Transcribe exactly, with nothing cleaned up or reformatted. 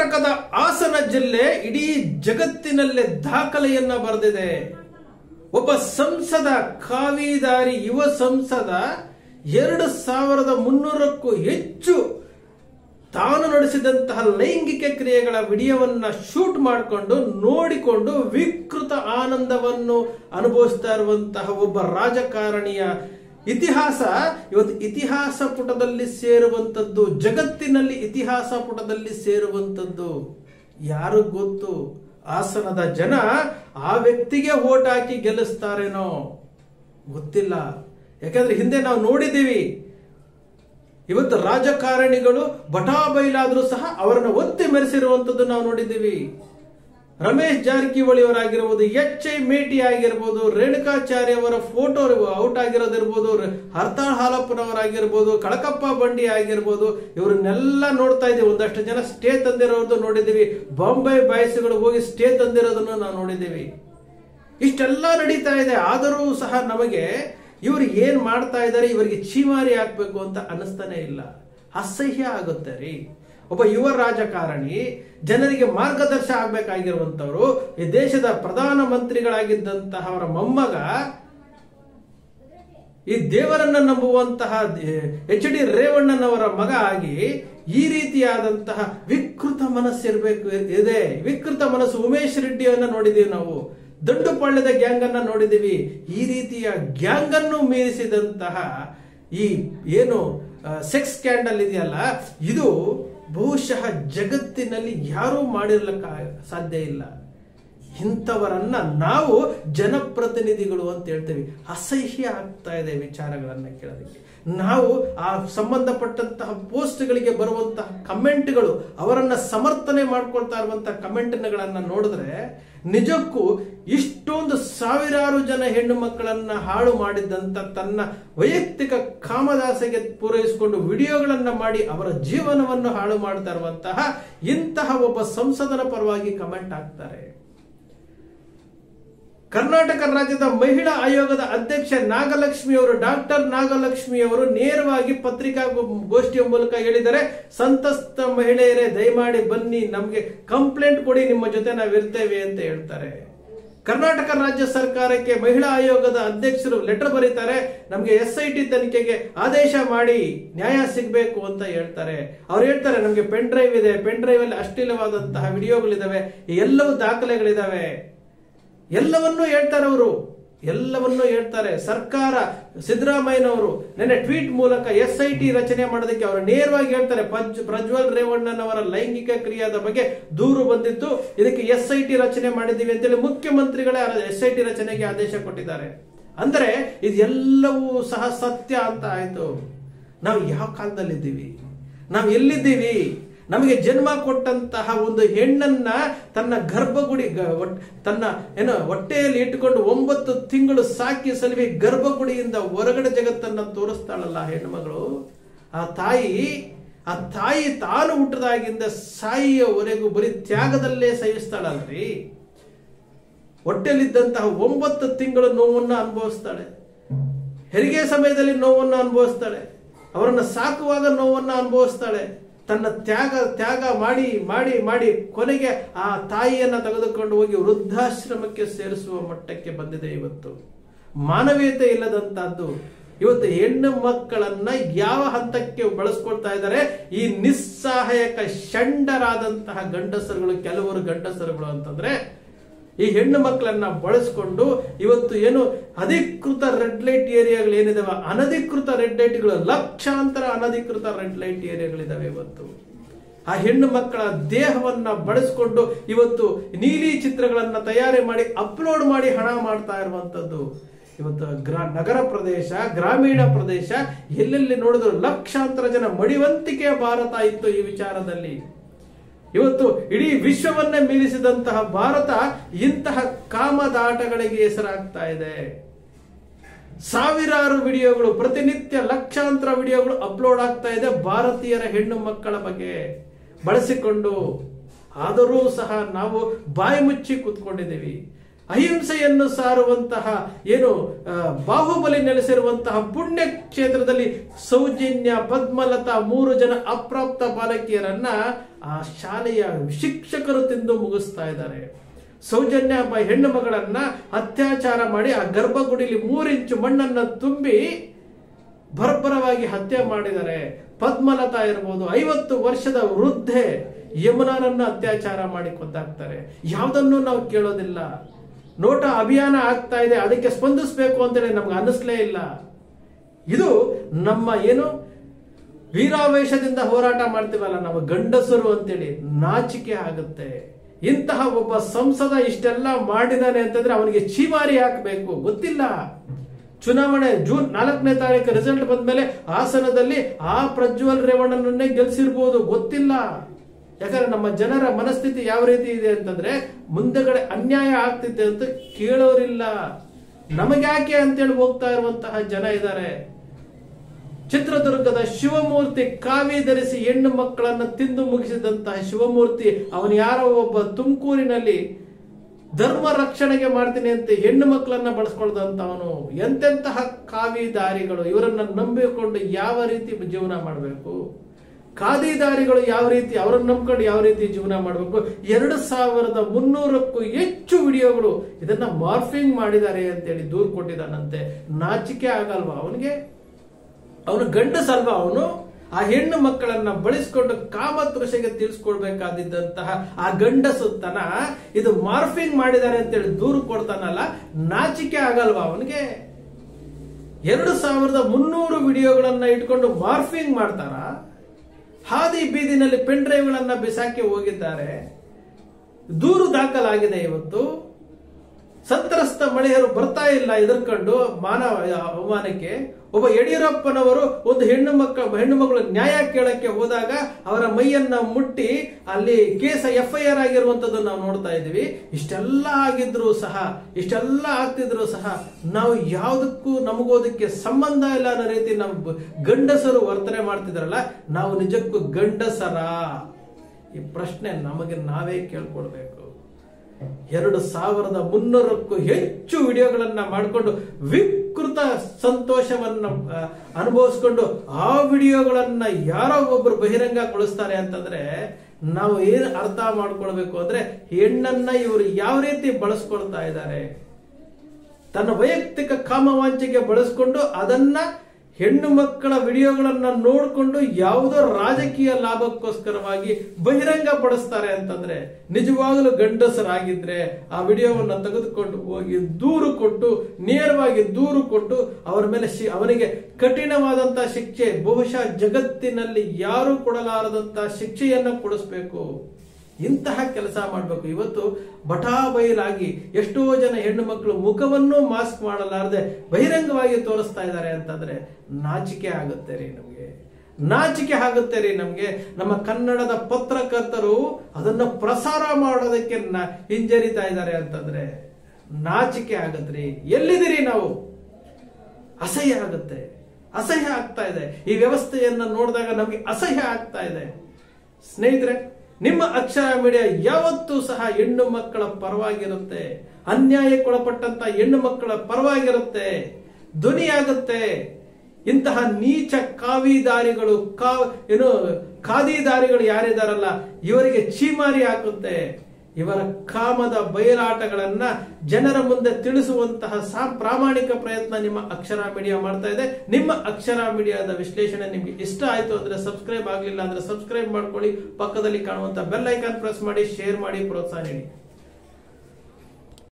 ಕರ್ನಾಟಕದ ಹಾಸನ ಜಿಲ್ಲೆ ಇಡೀ ಜಗತ್ತಿನಲ್ಲೇ ದಾಖಲೆಯನ್ನ ಬರೆದಿದೆ. ಒಬ್ಬ ಸಂಸದ, ಕಾವಿದಾರಿ ಯುವ ಸಂಸದ ಎರಡು ಸಾವಿರದ ಮುನ್ನೂರಕ್ಕೂ ಹೆಚ್ಚು ತಾನು ನಡೆಸಿದಂತಹ ಲೈಂಗಿಕ ಕ್ರಿಯೆಗಳ ವಿಡಿಯೋವನ್ನ ಶೂಟ್ ಮಾಡಿಕೊಂಡು ನೋಡಿಕೊಂಡು ವಿಕೃತ ಆನಂದವನ್ನು ಅನುಭವಿಸ್ತಾ ಇರುವಂತಹ ಒಬ್ಬ ರಾಜಕಾರಣಿಯ ಇತಿಹಾಸ ಇವತ್ತು ಇತಿಹಾಸ ಪುಟದಲ್ಲಿ ಸೇರುವಂತದ್ದು, ಜಗತ್ತಿನಲ್ಲಿ ಇತಿಹಾಸ ಪುಟದಲ್ಲಿ ಸೇರುವಂತದ್ದು. ಯಾರು ಗೊತ್ತು? ಹಾಸನದ ಜನ ಆ ವ್ಯಕ್ತಿಗೆ ವೋಟ್ ಹಾಕಿ ಗೆಲ್ಲಿಸ್ತಾರೇನೋ ಗೊತ್ತಿಲ್ಲ. ಯಾಕಂದ್ರೆ ಹಿಂದೆ ನಾವು ನೋಡಿದ್ದೀವಿ, ಇವತ್ತು ರಾಜಕಾರಣಿಗಳು ಬಟಾ ಬೈಲಾದ್ರೂ ಸಹ ಅವರನ್ನು ಒತ್ತಿ ಮೆರೆಸಿರುವಂತದ್ದು ನಾವು ನೋಡಿದ್ದೀವಿ. ರಮೇಶ್ ಜಾರಕಿಹೊಳಿ ಅವರಾಗಿರ್ಬೋದು, ಎಚ್ ಐ ಮೇಟಿ ಆಗಿರ್ಬೋದು, ರೇಣುಕಾಚಾರ್ಯ ಅವರ ಫೋಟೋ ಔಟ್ ಆಗಿರೋದಿರ್ಬೋದು, ಹರ್ತಾಳ್ ಹಾಲಪ್ಪನವರಾಗಿರ್ಬೋದು, ಕಳಕಪ್ಪ ಬಂಡಿ ಆಗಿರ್ಬೋದು, ಇವ್ರನ್ನೆಲ್ಲ ನೋಡ್ತಾ ಇದ್ದೀವಿ. ಒಂದಷ್ಟು ಜನ ಸ್ಟೇ ತಂದಿರೋದು ನೋಡಿದ್ದೀವಿ. ಬಾಂಬೆ ಬಾಯ್ಸ್ಗಳು ಹೋಗಿ ಸ್ಟೇ ತಂದಿರೋದನ್ನು ನಾವು ನೋಡಿದ್ದೀವಿ. ಇಷ್ಟೆಲ್ಲ ನಡೀತಾ ಇದೆ. ಆದರೂ ಸಹ ನಮಗೆ ಇವರು ಏನ್ ಮಾಡ್ತಾ ಇದ್ದಾರೆ, ಇವರಿಗೆ ಚೀಮಾರಿ ಹಾಕ್ಬೇಕು ಅಂತ ಅನಿಸ್ತಾನೆ ಇಲ್ಲ. ಅಸಹ್ಯ ಆಗುತ್ತೆ ರೀ. ಒಬ್ಬ ಯುವ ರಾಜಕಾರಣಿ, ಜನರಿಗೆ ಮಾರ್ಗದರ್ಶ ಆಗ್ಬೇಕಾಗಿರುವಂತವರು, ಈ ದೇಶದ ಪ್ರಧಾನ ಮಂತ್ರಿಗಳಾಗಿದ್ದಂತಹ ಅವರ ಮೊಮ್ಮಗ, ಈ ದೇವರನ್ನ ನಂಬುವಂತಹ ಎಚ್ ಡಿ ರೇವಣ್ಣನವರ ಮಗ ಆಗಿ ಈ ರೀತಿಯಾದಂತಹ ವಿಕೃತ ಮನಸ್ಸಿರ್ಬೇಕು ಇದೆ. ವಿಕೃತ ಮನಸ್ಸು ಉಮೇಶ್ ರೆಡ್ಡಿಯನ್ನ ನೋಡಿದೀವಿ ನಾವು, ದಂಡುಪಾಳ್ಯದ ಗ್ಯಾಂಗ್ ಅನ್ನ ನೋಡಿದೀವಿ. ಈ ರೀತಿಯ ಗ್ಯಾಂಗ್ ಅನ್ನು ಮೀರಿಸಿದಂತಹ ಈ ಏನು ಸೆಕ್ಸ್ ಸ್ಕ್ಯಾಂಡಲ್ ಇದೆಯಲ್ಲ, ಇದು ಬಹುಶಃ ಜಗತ್ತಿನಲ್ಲಿ ಯಾರೂ ಮಾಡಿರ್ಲಿಕ್ಕ ಸಾಧ್ಯ ಇಲ್ಲ. ಇಂಥವರನ್ನ ನಾವು ಜನಪ್ರತಿನಿಧಿಗಳು ಅಂತ ಹೇಳ್ತೇವೆ. ಅಸಹ್ಯ ಆಗ್ತಾ ಇದೆ ವಿಚಾರಗಳನ್ನ ಕೇಳೋದಕ್ಕೆ. ನಾವು ಆ ಸಂಬಂಧಪಟ್ಟಂತಹ ಪೋಸ್ಟ್ಗಳಿಗೆ ಬರುವಂತಹ ಕಮೆಂಟ್ಗಳು, ಅವರನ್ನ ಸಮರ್ಥನೆ ಮಾಡ್ಕೊಳ್ತಾ ಇರುವಂತಹ ಕಮೆಂಟ್ಗಳನ್ನ ನೋಡಿದ್ರೆ ನಿಜಕ್ಕೂ ಇಷ್ಟೊಂದು ಸಾವಿರಾರು ಜನ ಹೆಣ್ಣು ಮಕ್ಕಳನ್ನ ಹಾಳು ಮಾಡಿದಂತ ತನ್ನ ವೈಯಕ್ತಿಕ ಕಾಮದಾಸೆಗೆ ಪೂರೈಸಿಕೊಂಡು ವಿಡಿಯೋಗಳನ್ನ ಮಾಡಿ ಅವರ ಜೀವನವನ್ನು ಹಾಳು ಮಾಡ್ತಾ ಇರುವಂತಹ ಇಂತಹ ಒಬ್ಬ ಸಂಸದನ ಪರವಾಗಿ ಕಮೆಂಟ್ ಹಾಕ್ತಾರೆ. ಕರ್ನಾಟಕ ರಾಜ್ಯದ ಮಹಿಳಾ ಆಯೋಗದ ಅಧ್ಯಕ್ಷ ನಾಗಲಕ್ಷ್ಮಿ ಅವರು, ಡಾಕ್ಟರ್ ನಾಗಲಕ್ಷ್ಮಿ ಅವರು ನೇರವಾಗಿ ಪತ್ರಿಕಾಗೋಷ್ಠಿಯ ಮೂಲಕ ಹೇಳಿದರೆ, ಸಂತಸ್ತ ಮಹಿಳೆಯರೇ ದಯಮಾಡಿ ಬನ್ನಿ, ನಮಗೆ ಕಂಪ್ಲೇಂಟ್ ಕೊಡಿ, ನಿಮ್ಮ ಜೊತೆ ನಾವಿರ್ತೇವೆ ಅಂತ ಹೇಳ್ತಾರೆ. ಕರ್ನಾಟಕ ರಾಜ್ಯ ಸರ್ಕಾರಕ್ಕೆ ಮಹಿಳಾ ಆಯೋಗದ ಅಧ್ಯಕ್ಷರು ಲೆಟರ್ ಬರೀತಾರೆ, ನಮಗೆ ಎಸ್ ಐ ಟಿ ತನಿಖೆಗೆ ಆದೇಶ ಮಾಡಿ ನ್ಯಾಯ ಸಿಗಬೇಕು ಅಂತ ಹೇಳ್ತಾರೆ. ಅವ್ರು ಹೇಳ್ತಾರೆ, ನಮಗೆ ಪೆನ್ ಡ್ರೈವ್ ಇದೆ, ಪೆನ್ ಡ್ರೈವ್ ಅಲ್ಲಿ ಅಶ್ಲೀಲವಾದಂತಹ ವಿಡಿಯೋಗಳಿದಾವೆ, ಎಲ್ಲವೂ ದಾಖಲೆಗಳಿದಾವೆ, ಎಲ್ಲವನ್ನೂ ಹೇಳ್ತಾರೆ. ಅವರು ಎಲ್ಲವನ್ನೂ ಹೇಳ್ತಾರೆ. ಸರ್ಕಾರ ಸಿದ್ದರಾಮಯ್ಯನವರು ನಿನ್ನೆ ಟ್ವೀಟ್ ಮೂಲಕ ಎಸ್ ಐ ಟಿ ರಚನೆ ಮಾಡೋದಕ್ಕೆ ಅವರು ನೇರವಾಗಿ ಹೇಳ್ತಾರೆ, ಪ್ರಜ್ವಲ್ ರೇವಣ್ಣನವರ ಲೈಂಗಿಕ ಕ್ರಿಯಾದ ಬಗ್ಗೆ ದೂರು ಬಂದಿತ್ತು, ಇದಕ್ಕೆ ಎಸ್ ಐ ಟಿ ರಚನೆ ಮಾಡಿದ್ದೀವಿ ಅಂತೇಳಿ ಮುಖ್ಯಮಂತ್ರಿಗಳೇ ಎಸ್ ಐ ಟಿ ರಚನೆಗೆ ಆದೇಶ ಕೊಟ್ಟಿದ್ದಾರೆ. ಅಂದರೆ ಇದೆಲ್ಲವೂ ಸಹ ಸತ್ಯ ಅಂತ ಆಯ್ತು. ನಾವು ಯಾವ ಕಾಲದಲ್ಲಿದ್ದೀವಿ? ನಾವು ಎಲ್ಲಿದ್ದೀವಿ? ನಮಗೆ ಜನ್ಮ ಕೊಟ್ಟಂತಹ ಒಂದು ಹೆಣ್ಣನ್ನ ತನ್ನ ಗರ್ಭಗುಡಿ ತನ್ನ ಏನೋ ಹೊಟ್ಟೆಯಲ್ಲಿ ಇಟ್ಟುಕೊಂಡು ಒಂಬತ್ತು ತಿಂಗಳು ಸಾಕಿ ಸಲುವಿ ಗರ್ಭಗುಡಿಯಿಂದ ಹೊರಗಡೆ ಜಗತ್ತನ್ನ ತೋರಿಸ್ತಾಳಲ್ಲ ಹೆಣ್ಮಗಳು, ಆ ತಾಯಿ ಆ ತಾಯಿ ತಾನು ಹುಟ್ಟದಾಗಿಂದ ಸಾಯಿಯವರೆಗೂ ಬರೀ ತ್ಯಾಗದಲ್ಲೇ ಸಹಿಸ್ತಾಳಲ್ರಿ. ಹೊಟ್ಟೆಯಲ್ಲಿದ್ದಂತಹ ಒಂಬತ್ತು ತಿಂಗಳು ನೋವನ್ನ ಅನುಭವಿಸ್ತಾಳೆ, ಹೆರಿಗೆ ಸಮಯದಲ್ಲಿ ನೋವನ್ನ ಅನುಭವಿಸ್ತಾಳೆ, ಅವರನ್ನ ಸಾಕುವಾಗ ನೋವನ್ನ ಅನುಭವಿಸ್ತಾಳೆ. ತನ್ನ ತ್ಯಾಗ ತ್ಯಾಗ ಮಾಡಿ ಮಾಡಿ ಮಾಡಿ ಕೊನೆಗೆ ಆ ತಾಯಿಯನ್ನ ತೆಗೆದುಕೊಂಡು ಹೋಗಿ ವೃದ್ಧಾಶ್ರಮಕ್ಕೆ ಸೇರಿಸುವ ಮಟ್ಟಕ್ಕೆ ಬಂದಿದೆ. ಇವತ್ತು ಮಾನವೀಯತೆ ಇಲ್ಲದಂತಹದ್ದು. ಇವತ್ತು ಹೆಣ್ಣು ಮಕ್ಕಳನ್ನ ಯಾವ ಹಂತಕ್ಕೆ ಬಳಸ್ಕೊಳ್ತಾ ಇದ್ದಾರೆ ಈ ನಿಸ್ಸಹಾಯಕ ಷಂಡರಾದಂತಹ ಗಂಡಸರುಗಳು, ಕೆಲವರು ಗಂಡಸರುಗಳು ಅಂತಂದ್ರೆ ಈ ಹೆಣ್ಣು ಮಕ್ಕಳನ್ನ ಬಳಸ್ಕೊಂಡು ಇವತ್ತು ಏನು ಅಧಿಕೃತ ರೆಡ್ ಲೈಟ್ ಏರಿಯಾಗಳು ಏನಿದಾವೆ, ಅನಧಿಕೃತ ರೆಡ್ ಲೈಟ್ಗಳು, ಲಕ್ಷಾಂತರ ಅನಧಿಕೃತ ರೆಡ್ ಲೈಟ್ ಏರಿಯಾಗಳಿದಾವೆ. ಇವತ್ತು ಆ ಹೆಣ್ಣು ಮಕ್ಕಳ ದೇಹವನ್ನ ಬಳಸ್ಕೊಂಡು ಇವತ್ತು ನೀಲಿ ಚಿತ್ರಗಳನ್ನ ತಯಾರಿ ಮಾಡಿ ಅಪ್ಲೋಡ್ ಮಾಡಿ ಹಣ ಮಾಡ್ತಾ ಇರುವಂತದ್ದು. ಇವತ್ತು ಗ್ರಾ ನಗರ ಪ್ರದೇಶ, ಗ್ರಾಮೀಣ ಪ್ರದೇಶ, ಎಲ್ಲೆಲ್ಲಿ ನೋಡಿದ್ರು ಲಕ್ಷಾಂತರ ಜನ ಮಡಿವಂತಿಕೆಯ ಭಾರತ ಇತ್ತು ಈ ವಿಚಾರದಲ್ಲಿ. ಇವತ್ತು ಇಡೀ ವಿಶ್ವವನ್ನೇ ಮೀರಿಸಿದಂತಹ ಭಾರತ ಇಂತಹ ಕಾಮದಾಟಗಳಿಗೆ ಹೆಸರಾಗ್ತಾ ಇದೆ. ಸಾವಿರಾರು ವಿಡಿಯೋಗಳು, ಪ್ರತಿನಿತ್ಯ ಲಕ್ಷಾಂತರ ವಿಡಿಯೋಗಳು ಅಪ್ಲೋಡ್ ಆಗ್ತಾ ಇದೆ ಭಾರತೀಯರ ಹೆಣ್ಣು ಮಕ್ಕಳ ಬಗ್ಗೆ ಬಳಸಿಕೊಂಡು. ಆದರೂ ಸಹ ನಾವು ಬಾಯಿ ಮುಚ್ಚಿ ಕೂತ್ಕೊಂಡಿದ್ದೀವಿ. ಅಹಿಂಸೆಯನ್ನು ಸಾರುವಂತಹ ಏನು ಬಾಹುಬಲಿ ನೆಲೆಸಿರುವಂತಹ ಪುಣ್ಯ ಕ್ಷೇತ್ರದಲ್ಲಿ ಸೌಜನ್ಯ, ಪದ್ಮಲತಾ ಮೂರು ಜನ ಅಪ್ರಾಪ್ತ ಬಾಲಕಿಯರನ್ನ ಆ ಶಾಲೆಯ ಶಿಕ್ಷಕರು ತಿಂದು ಮುಗಿಸ್ತಾ ಇದ್ದಾರೆ. ಸೌಜನ್ಯ ಒಬ್ಬ ಹೆಣ್ಣು ಮಗಳನ್ನ ಅತ್ಯಾಚಾರ ಮಾಡಿ ಆ ಗರ್ಭಗುಡಿಲಿ ಮೂರಿಂಚು ಮಣ್ಣನ್ನ ತುಂಬಿ ಬರ್ಬರವಾಗಿ ಹತ್ಯೆ ಮಾಡಿದ್ದಾರೆ. ಪದ್ಮಲತಾ ಇರ್ಬೋದು, ಐವತ್ತು ವರ್ಷದ ವೃದ್ಧೆ ಯಮುನಾನನ್ನ ಅತ್ಯಾಚಾರ ಮಾಡಿ ಕೊಂದಾಕ್ತಾರೆ. ಯಾವುದನ್ನು ನಾವು ಕೇಳೋದಿಲ್ಲ. ನೋಟ ಅಭಿಯಾನ ಆಗ್ತಾ ಇದೆ, ಅದಕ್ಕೆ ಸ್ಪಂದಿಸಬೇಕು ಅಂತೇಳಿ ನಮ್ಗೆ ಅನ್ನಿಸ್ಲೇ ಇಲ್ಲ. ಇದು ನಮ್ಮ ಏನು ವೀರಾವೇಶದಿಂದ ಹೋರಾಟ ಮಾಡ್ತೀವಲ್ಲ ನಾವು ಗಂಡಸರು ಅಂತೇಳಿ ನಾಚಿಕೆ ಆಗುತ್ತೆ. ಇಂತಹ ಒಬ್ಬ ಸಂಸದ ಇಷ್ಟೆಲ್ಲ ಮಾಡಿದಾನೆ ಅಂತಂದ್ರೆ ಅವನಿಗೆ ಚೀಮಾರಿ ಹಾಕಬೇಕು. ಗೊತ್ತಿಲ್ಲ, ಚುನಾವಣೆ ಜೂನ್ ನಾಲ್ಕನೇ ತಾರೀಕು ರಿಸಲ್ಟ್ ಬಂದ್ಮೇಲೆ ಹಾಸನದಲ್ಲಿ ಆ ಪ್ರಜ್ವಲ್ ರೇವಣ್ಣನನ್ನೇ ಗೆಲ್ಸಿರ್ಬೋದು, ಗೊತ್ತಿಲ್ಲ. ಯಾಕಂದ್ರೆ ನಮ್ಮ ಜನರ ಮನಸ್ಥಿತಿ ಯಾವ ರೀತಿ ಇದೆ ಅಂತಂದ್ರೆ ಮುಂದೆಗಡೆ ಅನ್ಯಾಯ ಆಗ್ತಿದೆ ಅಂತ ಕೇಳೋರಿಲ್ಲ. ನಮಗ್ಯಾಕೆ ಅಂತೇಳಿ ಹೋಗ್ತಾ ಇರುವಂತಹ ಜನ ಇದ್ದಾರೆ. ಚಿತ್ರದುರ್ಗದ ಶಿವಮೂರ್ತಿ ಕಾವಿ ಧರಿಸಿ ಹೆಣ್ಣು ಮಕ್ಕಳನ್ನ ತಿಂದು ಮುಗಿಸಿದಂತಹ ಶಿವಮೂರ್ತಿ ಅವನು ಯಾರೋ ಒಬ್ಬ ತುಮಕೂರಿನಲ್ಲಿ ಧರ್ಮ ರಕ್ಷಣೆಗೆ ಮಾಡ್ತೀನಿ ಅಂತ ಹೆಣ್ಣು ಮಕ್ಕಳನ್ನ ಬಳಸ್ಕೊಳ್ದಂತವನು. ಎಂತೆಂತಹ ಕಾವಿದಾರಿಗಳು ಇವರನ್ನ ನಂಬಿಕೊಂಡು ಯಾವ ರೀತಿ ಜೀವನ ಮಾಡಬೇಕು, ಖಾದಿದಾರಿಗಳು ಯಾವ ರೀತಿ ಅವರನ್ನು ನಂಬ್ಕೊಂಡು ಯಾವ ರೀತಿ ಜೀವನ ಮಾಡಬೇಕು. ಎರಡು ಸಾವಿರದ ಮುನ್ನೂರಕ್ಕೂ ಹೆಚ್ಚು ವಿಡಿಯೋಗಳು ಇದನ್ನ ಮಾರ್ಫಿಂಗ್ ಮಾಡಿದ್ದಾರೆ ಅಂತೇಳಿ ದೂರು ಕೊಟ್ಟಿದ್ದಾನಂತೆ. ನಾಚಿಕೆ ಆಗಲ್ವಾ ಅವನಿಗೆ? ಅವನು ಗಂಡಸಲ್ವಾ ಅವನು? ಆ ಹೆಣ್ಣು ಮಕ್ಕಳನ್ನ ಬಳಸಿಕೊಂಡು ಕಾಮತೃಷೆಗೆ ತಿಳಿಸ್ಕೊಡ್ಬೇಕಾದಿದ್ದಂತಹ ಆ ಗಂಡಸುತ್ತನ ಇದು ಮಾರ್ಫಿಂಗ್ ಮಾಡಿದ್ದಾರೆ ಅಂತೇಳಿ ದೂರು ಕೊಡ್ತಾನಲ್ಲ, ನಾಚಿಕೆ ಆಗಲ್ವಾ ಅವನಿಗೆ? ಎರಡು ಸಾವಿರದ ಮುನ್ನೂರು ವಿಡಿಯೋಗಳನ್ನ ಇಟ್ಕೊಂಡು ಮಾರ್ಫಿಂಗ್ ಮಾಡ್ತಾರ. ಹಾದಿ ಬೀದಿನಲ್ಲಿ ಪೆನ್ ಡ್ರೈವ್ಗಳನ್ನ ಬಿಸಾಕಿ ಹೋಗಿದ್ದಾರೆ. ದೂರು ದಾಖಲಾಗಿದೆ. ಇವತ್ತು ಸಂತ್ರಸ್ತ ಮಳೆಯರು ಬರ್ತಾ ಇಲ್ಲ ಎದುರ್ಕೊಂಡು ಮಾನವ ಅವಮಾನಕ್ಕೆ. ಒಬ್ಬ ಯಡಿಯೂರಪ್ಪನವರು ಒಂದು ಹೆಣ್ಣು ಮಕ್ಕ ಹೆಣ್ಣು ಮಗಳು ನ್ಯಾಯ ಕೇಳಕ್ಕೆ ಹೋದಾಗ ಅವರ ಮೈಯನ್ನ ಮುಟ್ಟಿ ಅಲ್ಲಿ ಕೇಸ್ ಎಫ್ ಐ ಆರ್ ಆಗಿರುವಂತದ್ದು ನಾವು ನೋಡ್ತಾ ಇದೀವಿ. ಇಷ್ಟೆಲ್ಲ ಆಗಿದ್ರು ಸಹ ಇಷ್ಟೆಲ್ಲ ಆಗ್ತಿದ್ರು ಸಹ ನಾವು ಯಾವುದಕ್ಕೂ ನಮಗೋದಕ್ಕೆ ಸಂಬಂಧ ಇಲ್ಲ ಅನ್ನೋ ರೀತಿ ನಾವು ಗಂಡಸರು ವರ್ತನೆ ಮಾಡ್ತಿದ್ರಲ್ಲ, ನಾವು ನಿಜಕ್ಕೂ ಗಂಡಸರ? ಈ ಪ್ರಶ್ನೆ ನಮಗೆ ನಾವೇ ಕೇಳ್ಕೊಳ್ಬೇಕು. ಎರಡು ಸಾವಿರದ ಮುನ್ನೂರಕ್ಕೂ ಹೆಚ್ಚು ವಿಡಿಯೋಗಳನ್ನ ಮಾಡಿಕೊಂಡು ವಿಕೃತ ಸಂತೋಷವನ್ನ ಅನುಭವಿಸ್ಕೊಂಡು ಆ ವಿಡಿಯೋಗಳನ್ನ ಯಾರೋ ಒಬ್ರು ಬಹಿರಂಗಗೊಳಿಸ್ತಾರೆ ಅಂತಂದ್ರೆ ನಾವು ಏನ್ ಅರ್ಥ ಮಾಡ್ಕೊಳ್ಬೇಕು ಅಂದ್ರೆ ಹೆಣ್ಣನ್ನ ಇವರು ಯಾವ ರೀತಿ ಬಳಸ್ಕೊಳ್ತಾ ಇದ್ದಾರೆ. ತನ್ನ ವೈಯಕ್ತಿಕ ಕಾಮವಾಂಚೆಗೆ ಬಳಸ್ಕೊಂಡು ಅದನ್ನ ಹೆಣ್ಣು ಮಕ್ಕಳ ವಿಡಿಯೋಗಳನ್ನ ನೋಡಿಕೊಂಡು ಯಾವುದೋ ರಾಜಕೀಯ ಲಾಭಕ್ಕೋಸ್ಕರವಾಗಿ ಬಹಿರಂಗ ಪಡಿಸ್ತಾರೆ ಅಂತಂದ್ರೆ ನಿಜವಾಗಲೂ ಗಂಡಸರಾಗಿದ್ರೆ ಆ ವಿಡಿಯೋವನ್ನ ತೆಗೆದುಕೊಂಡು ಹೋಗಿ ದೂರು ಕೊಟ್ಟು ನೇರವಾಗಿ ದೂರು ಕೊಟ್ಟು ಅವರ ಮೇಲೆ ಅವನಿಗೆ ಕಠಿಣವಾದಂತಹ ಶಿಕ್ಷೆ, ಬಹುಶಃ ಜಗತ್ತಿನಲ್ಲಿ ಯಾರು ಕೊಡಲಾರದಂತಹ ಶಿಕ್ಷೆಯನ್ನ ಕೊಡಿಸ್ಬೇಕು. ಇಂತಹ ಕೆಲಸ ಮಾಡಬೇಕು. ಇವತ್ತು ಬಟಾಬೈಲಾಗಿ ಎಷ್ಟೋ ಜನ ಹೆಣ್ಣು ಮಕ್ಕಳು ಮುಖವನ್ನು ಮಾಸ್ಕ್ ಮಾಡಲಾರದೆ ಬಹಿರಂಗವಾಗಿ ತೋರಿಸ್ತಾ ಇದ್ದಾರೆ ಅಂತಂದ್ರೆ ನಾಚಿಕೆ ಆಗುತ್ತೆ ರೀ ನಮ್ಗೆ, ನಾಚಿಕೆ ಆಗುತ್ತೆ ರೀ ನಮ್ಗೆ. ನಮ್ಮ ಕನ್ನಡದ ಪತ್ರಕರ್ತರು ಅದನ್ನ ಪ್ರಸಾರ ಮಾಡೋದಕ್ಕೆ ಹಿಂಜರಿತಾ ಇದ್ದಾರೆ ಅಂತಂದ್ರೆ ನಾಚಿಕೆ ಆಗತ್ರಿ. ಎಲ್ಲಿದ್ದೀರಿ ನಾವು? ಅಸಹ್ಯ ಆಗುತ್ತೆ, ಅಸಹ್ಯ ಆಗ್ತಾ ಇದೆ. ಈ ವ್ಯವಸ್ಥೆಯನ್ನ ನೋಡಿದಾಗ ನಮ್ಗೆ ಅಸಹ್ಯ ಆಗ್ತಾ ಇದೆ. ಸ್ನೇಹಿತರೆ, ನಿಮ್ಮ ಅಕ್ಷರ ಮೀಡಿಯಾ ಯಾವತ್ತೂ ಸಹ ಹೆಣ್ಣು ಮಕ್ಕಳ ಪರವಾಗಿರುತ್ತೆ. ಅನ್ಯಾಯಕ್ಕೊಳಪಟ್ಟಂತ ಹೆಣ್ಣು ಮಕ್ಕಳ ಪರವಾಗಿರುತ್ತೆ, ಧ್ವನಿಯಾಗುತ್ತೆ. ಇಂತಹ ನೀಚ ಕಾವಿದಾರಿಗಳು ಕಾ ಏನು ಖಾದಿದಾರಿಗಳು ಯಾರಿದಾರಲ್ಲ ಇವರಿಗೆ ಚೀಮಾರಿ ಹಾಕುತ್ತೆ. ಇವರ ಕಾಮದ ಬಯಲಾಟಗಳನ್ನ ಜನರ ಮುಂದೆ ತಿಳಿಸುವಂತಹ ಪ್ರಾಮಾಣಿಕ ಪ್ರಯತ್ನ ನಿಮ್ಮ ಅಕ್ಷರ ಮೀಡಿಯಾ ಮಾಡ್ತಾ ಇದೆ. ನಿಮ್ಮ ಅಕ್ಷರ ಮೀಡಿಯಾದ ವಿಶ್ಲೇಷಣೆ ನಿಮ್ಗೆ ಇಷ್ಟ ಆಯ್ತು ಅಂದ್ರೆ ಸಬ್ಸ್ಕ್ರೈಬ್ ಆಗ್ಲಿಲ್ಲ ಅಂದ್ರೆ ಸಬ್ಸ್ಕ್ರೈಬ್ ಮಾಡ್ಕೊಳ್ಳಿ. ಪಕ್ಕದಲ್ಲಿ ಕಾಣುವಂತ ಬೆಲ್ ಐಕಾನ್ ಪ್ರೆಸ್ ಮಾಡಿ, ಶೇರ್ ಮಾಡಿ, ಪ್ರೋತ್ಸಾಹ ನೀಡಿ.